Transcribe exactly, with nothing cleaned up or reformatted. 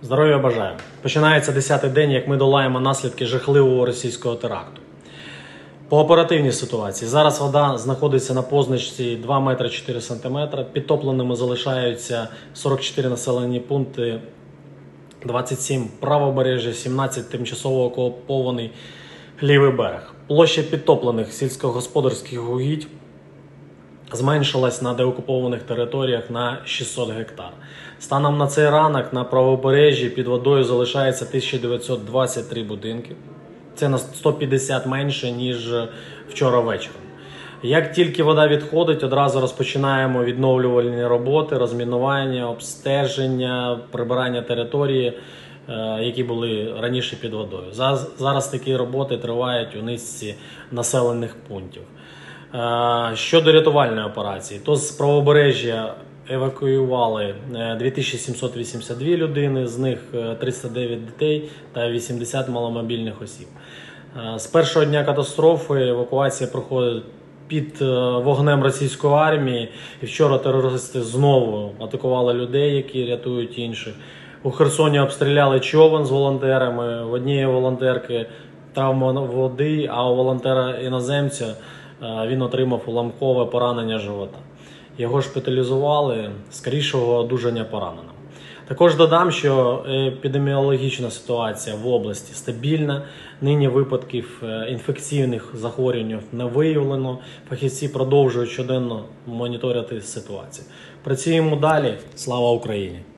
Здоров'я бажаю. Починається десятий день, як ми долаємо наслідки жахливого російського теракту. По оперативній ситуації. Зараз вода знаходиться на позначці два метри чотири сантиметри. Підтопленими залишаються сорок чотири населені пункти, двадцять сім правобережжя, сімнадцять тимчасово окупований лівий берег. Площа підтоплених сільськогосподарських угідь зменшилась на деокупованих територіях на шістсот гектар. Станом на цей ранок на правобережжі під водою залишається тисяча дев'ятсот двадцять три будинки. Це на сто п'ятдесят менше, ніж вчора вечором. Як тільки вода відходить, одразу розпочинаємо відновлювальні роботи, розмінування, обстеження, прибирання території, які були раніше під водою. Зараз такі роботи тривають у низці населених пунктів. Щодо рятувальної операції, то з правобережжя евакуювали дві тисячі сімсот вісімдесят дві людини, з них триста дев'ять дітей та вісімдесят маломобільних осіб. З першого дня катастрофи евакуація проходить під вогнем російської армії. І вчора терористи знову атакували людей, які рятують інших. У Херсоні обстріляли човен з волонтерами. В однієї волонтерки травма води, а у волонтера-іноземця він отримав уламкове поранення живота. Його шпиталізували, скорішого одужання пораненим. Також додам, що епідеміологічна ситуація в області стабільна. Нині випадків інфекційних захворювань не виявлено. Фахівці продовжують щоденно моніторити ситуацію. Працюємо далі. Слава Україні!